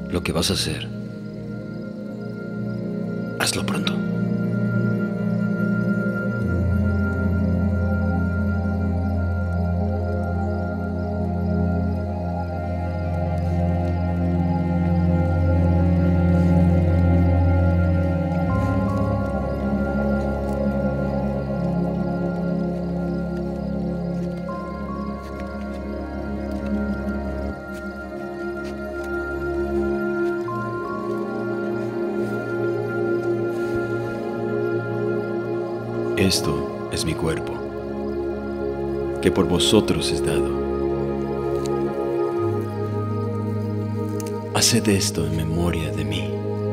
Lo que vas a hacer, hazlo pronto. Esto es mi cuerpo, que por vosotros es dado. Haced esto en memoria de mí.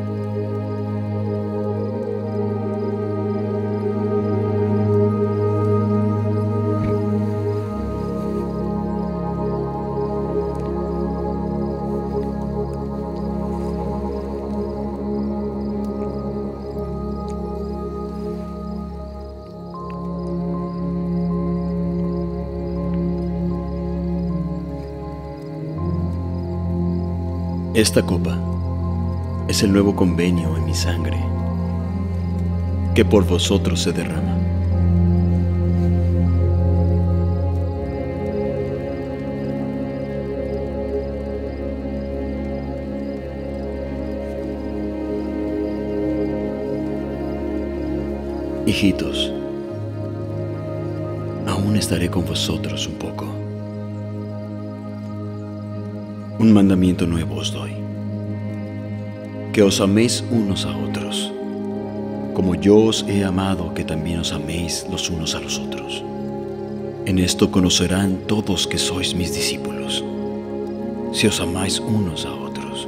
Esta copa es el nuevo convenio en mi sangre, que por vosotros se derrama. Hijitos, aún estaré con vosotros un poco. Un mandamiento nuevo os doy, que os améis unos a otros, como yo os he amado, que también os améis los unos a los otros. En esto conocerán todos que sois mis discípulos, si os amáis unos a otros.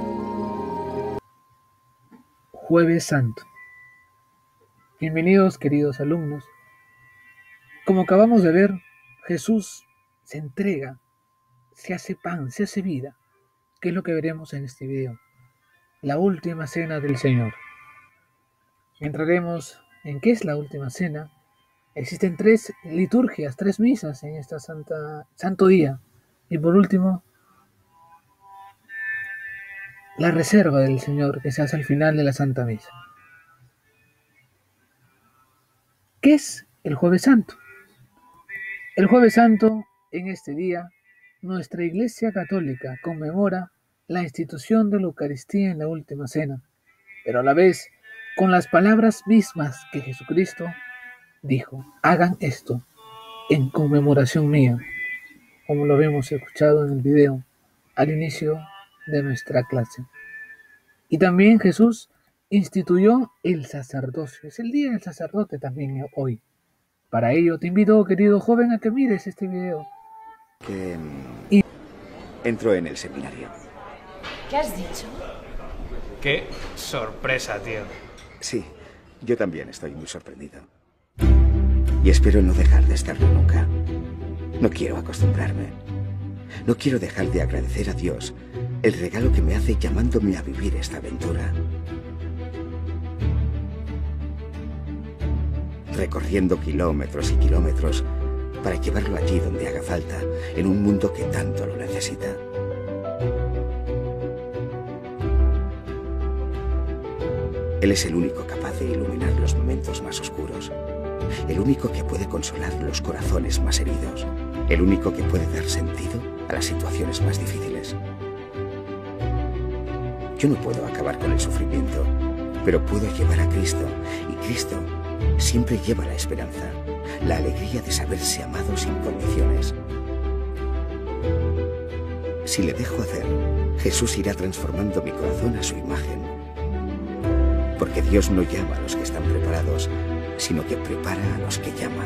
Jueves Santo. Bienvenidos, queridos alumnos. Como acabamos de ver, Jesús se entrega, se hace pan, se hace vida, que es lo que veremos en este video. La última cena del Señor. Entraremos en qué es la última cena. Existen 3 liturgias, 3 misas en este santo día. Y por último, la reserva del Señor que se hace al final de la Santa Misa. ¿Qué es el Jueves Santo? El Jueves Santo, en este día, nuestra Iglesia Católica conmemora la institución de la Eucaristía en la última cena, pero a la vez con las palabras mismas que Jesucristo dijo: hagan esto en conmemoración mía, como lo habíamos escuchado en el video al inicio de nuestra clase. Y también Jesús instituyó el sacerdocio. Es el día del sacerdote también hoy. Para ello te invito, querido joven, a que mires este video. Que entró en el seminario. ¿Qué has dicho? ¡Qué sorpresa, tío! Sí, yo también estoy muy sorprendido. Y espero no dejar de estarlo nunca. No quiero acostumbrarme. No quiero dejar de agradecer a Dios el regalo que me hace llamándome a vivir esta aventura. Recorriendo kilómetros y kilómetros para llevarlo allí donde haga falta, en un mundo que tanto lo necesita. Él es el único capaz de iluminar los momentos más oscuros, el único que puede consolar los corazones más heridos, el único que puede dar sentido a las situaciones más difíciles. Yo no puedo acabar con el sufrimiento, pero puedo llevar a Cristo, y Cristo siempre lleva la esperanza, la alegría de saberse amado sin condiciones. Si le dejo hacer, Jesús irá transformando mi corazón a su imagen. Porque Dios no llama a los que están preparados, sino que prepara a los que llama.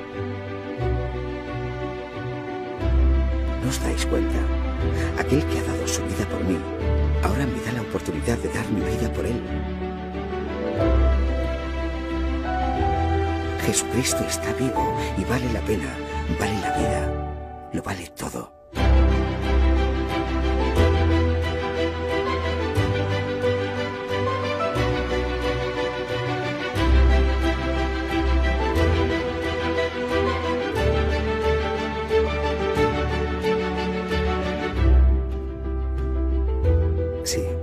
¿No os dais cuenta? Aquel que ha dado su vida por mí, ahora me da la oportunidad de dar mi vida por él. Jesucristo está vivo y vale la pena, vale la vida, lo vale todo. Sí.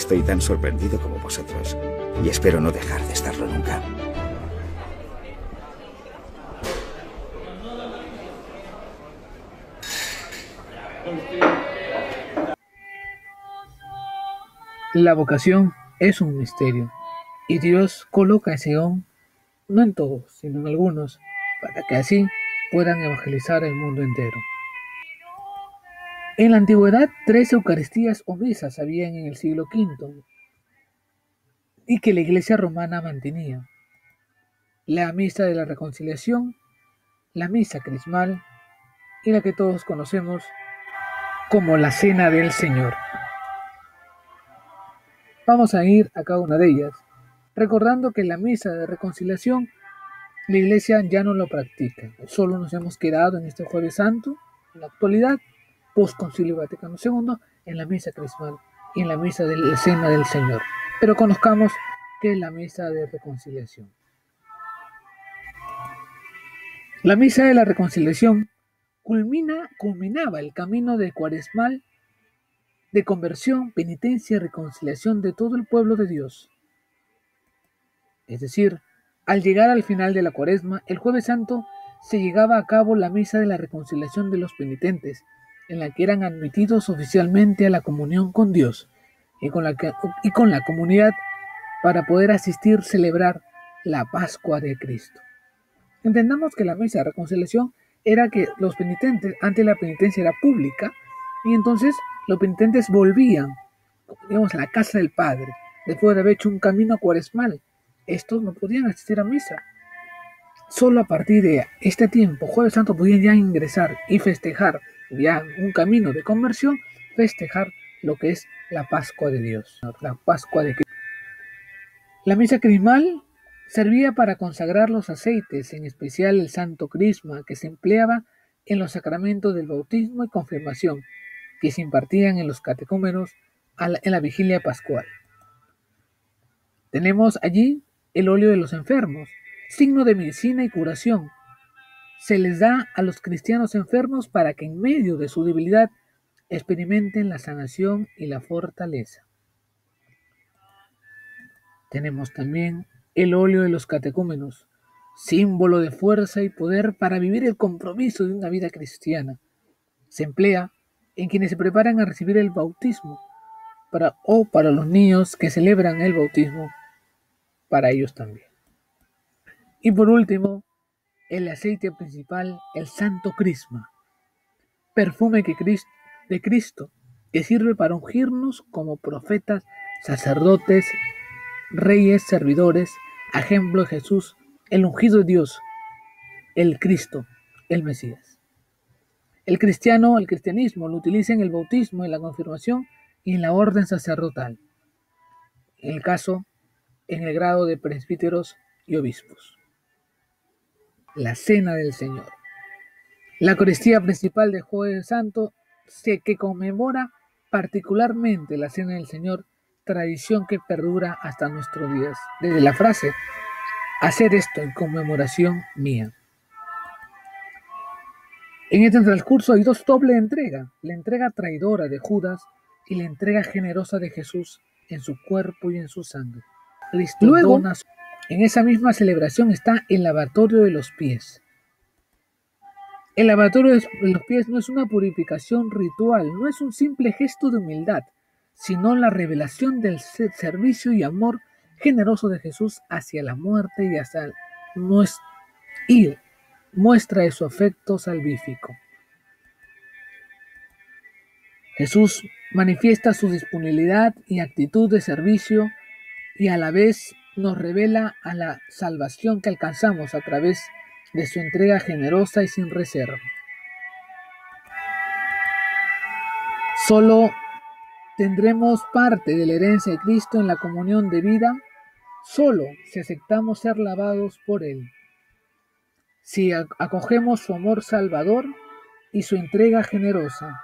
estoy tan sorprendido como vosotros y espero no dejar de estarlo nunca. La vocación es un misterio y Dios coloca ese don, no en todos, sino en algunos, para que así puedan evangelizar el mundo entero. En la antigüedad, 3 Eucaristías o misas habían en el siglo V y que la Iglesia romana mantenía: la misa de la reconciliación, la misa crismal y la que todos conocemos como la Cena del Señor. Vamos a ir a cada una de ellas, recordando que la misa de reconciliación la Iglesia ya no lo practica, solo nos hemos quedado en este Jueves Santo, en la actualidad, post Concilio Vaticano II, en la misa crismal y en la misa de la Cena del Señor. Pero conozcamos qué es la misa de reconciliación. La misa de la reconciliación culminaba el camino de cuaresmal de conversión, penitencia y reconciliación de todo el pueblo de Dios. Es decir, al llegar al final de la Cuaresma, el Jueves Santo, se llevaba a cabo la misa de la reconciliación de los penitentes, en la que eran admitidos oficialmente a la comunión con Dios y con la comunidad para poder asistir a celebrar la Pascua de Cristo. Entendamos que la misa de reconciliación era que los penitentes, antes la penitencia era pública, y entonces los penitentes volvían, digamos, a la casa del Padre, después de haber hecho un camino cuaresmal. Estos no podían asistir a misa. Solo a partir de este tiempo, Jueves Santo, podían ya ingresar y festejar, ya un camino de conversión, festejar lo que es la Pascua de Dios, la Pascua de Cristo. La misa crismal servía para consagrar los aceites, en especial el Santo Crisma, que se empleaba en los sacramentos del bautismo y confirmación, que se impartían en los catecúmenos en la vigilia pascual. Tenemos allí el óleo de los enfermos, signo de medicina y curación. Se les da a los cristianos enfermos para que en medio de su debilidad experimenten la sanación y la fortaleza. Tenemos también el óleo de los catecúmenos, símbolo de fuerza y poder para vivir el compromiso de una vida cristiana. Se emplea en quienes se preparan a recibir el bautismo, para los niños que celebran el bautismo, para ellos también. Y por último, el aceite principal, el Santo Crisma, perfume de Cristo, que sirve para ungirnos como profetas, sacerdotes, reyes, servidores, a ejemplo de Jesús, el ungido de Dios, el Cristo, el Mesías. El cristianismo lo utiliza en el bautismo, en la confirmación y en la orden sacerdotal. En el caso, en el grado de presbíteros y obispos. La Cena del Señor. La Eucaristía principal de Jueves Santo, que conmemora particularmente la Cena del Señor, tradición que perdura hasta nuestros días. Desde la frase, hacer esto en conmemoración mía. En este transcurso hay dos dobles entregas, la entrega traidora de Judas y la entrega generosa de Jesús en su cuerpo y en su sangre. Luego, en esa misma celebración está el lavatorio de los pies. El lavatorio de los pies no es una purificación ritual, no es un simple gesto de humildad, sino la revelación del servicio y amor generoso de Jesús hacia la muerte y muestra de su afecto salvífico. Jesús manifiesta su disponibilidad y actitud de servicio y a la vez nos revela a la salvación que alcanzamos a través de su entrega generosa y sin reserva. Solo tendremos parte de la herencia de Cristo en la comunión de vida, solo si aceptamos ser lavados por Él, si acogemos su amor salvador y su entrega generosa.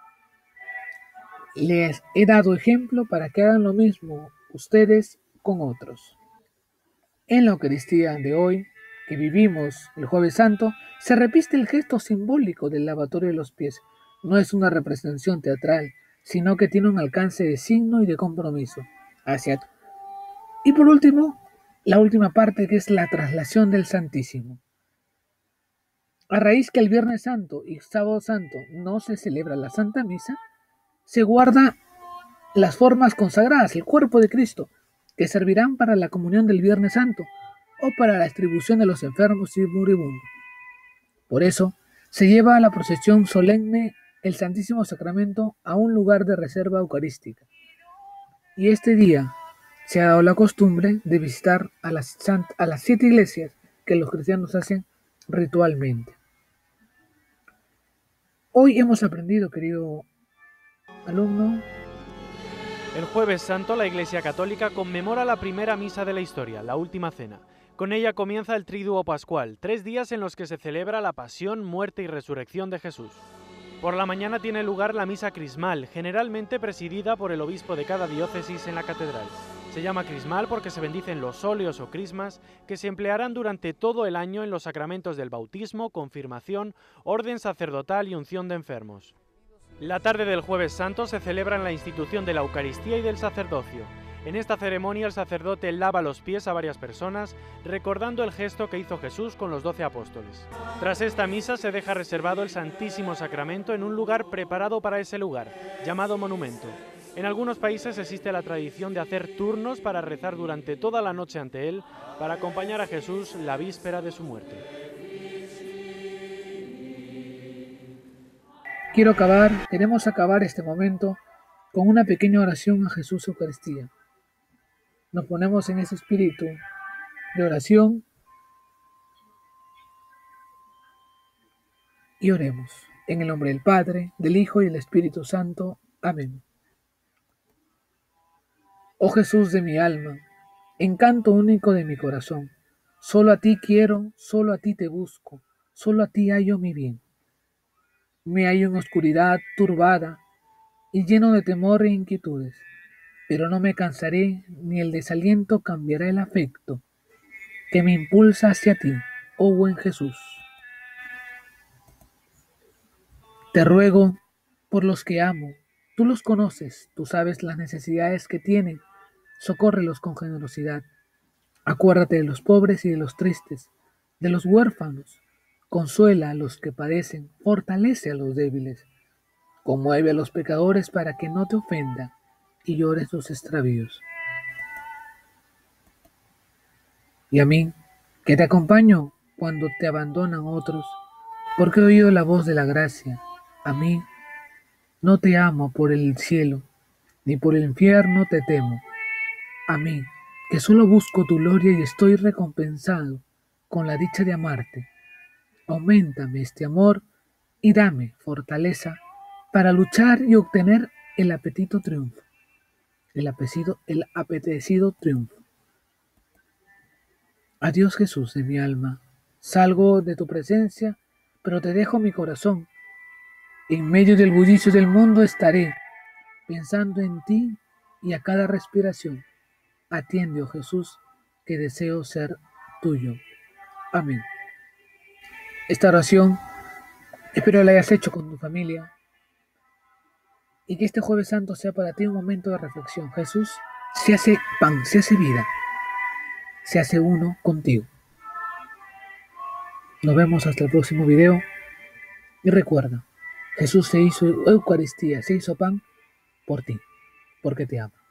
Les he dado ejemplo para que hagan lo mismo ustedes con otros. En la Eucaristía de hoy, que vivimos el Jueves Santo, se repite el gesto simbólico del lavatorio de los pies. No es una representación teatral, sino que tiene un alcance de signo y de compromiso hacia. Y por último, la última parte, que es la traslación del Santísimo. A raíz que el Viernes Santo y Sábado Santo no se celebra la Santa Misa, se guarda las formas consagradas, el cuerpo de Cristo, que servirán para la comunión del Viernes Santo o para la distribución de los enfermos y moribundos. Por eso, se lleva a la procesión solemne el Santísimo Sacramento a un lugar de reserva eucarística. Y este día se ha dado la costumbre de visitar a las 7 iglesias que los cristianos hacen ritualmente. Hoy hemos aprendido, querido alumno. El Jueves Santo, la Iglesia Católica conmemora la primera misa de la historia, la Última Cena. Con ella comienza el Triduo Pascual, 3 días en los que se celebra la pasión, muerte y resurrección de Jesús. Por la mañana tiene lugar la misa crismal, generalmente presidida por el obispo de cada diócesis en la catedral. Se llama crismal porque se bendicen los óleos o crismas que se emplearán durante todo el año en los sacramentos del bautismo, confirmación, orden sacerdotal y unción de enfermos. La tarde del Jueves Santo se celebra la institución de la Eucaristía y del sacerdocio. En esta ceremonia el sacerdote lava los pies a varias personas, recordando el gesto que hizo Jesús con los 12 apóstoles. Tras esta misa se deja reservado el Santísimo Sacramento en un lugar preparado para ese lugar, llamado monumento. En algunos países existe la tradición de hacer turnos para rezar durante toda la noche ante él, para acompañar a Jesús la víspera de su muerte. Queremos acabar este momento con una pequeña oración a Jesús Eucaristía. Nos ponemos en ese espíritu de oración y oremos. En el nombre del Padre, del Hijo y del Espíritu Santo. Amén. Oh Jesús de mi alma, encanto único de mi corazón, solo a ti quiero, solo a ti te busco, solo a ti hallo mi bien. Me hallo en oscuridad turbada y lleno de temor e inquietudes, pero no me cansaré ni el desaliento cambiará el afecto que me impulsa hacia ti, oh buen Jesús. Te ruego por los que amo, tú los conoces, tú sabes las necesidades que tienen, socórrelos con generosidad. Acuérdate de los pobres y de los tristes, de los huérfanos, consuela a los que padecen, fortalece a los débiles, conmueve a los pecadores para que no te ofendan y llores sus extravíos. Y a mí, que te acompaño cuando te abandonan otros, porque he oído la voz de la gracia, a mí, no te amo por el cielo, ni por el infierno te temo. A mí, que solo busco tu gloria y estoy recompensado con la dicha de amarte. Auméntame este amor y dame fortaleza para luchar y obtener el apetecido triunfo. El apetecido triunfo. Adiós Jesús de mi alma, salgo de tu presencia, pero te dejo mi corazón. En medio del bullicio del mundo estaré, pensando en ti y a cada respiración. Atiende, oh Jesús, que deseo ser tuyo. Amén. Esta oración espero la hayas hecho con tu familia y que este Jueves Santo sea para ti un momento de reflexión. Jesús se hace pan, se hace vida, se hace uno contigo. Nos vemos hasta el próximo video y recuerda, Jesús se hizo Eucaristía, se hizo pan por ti, porque te ama.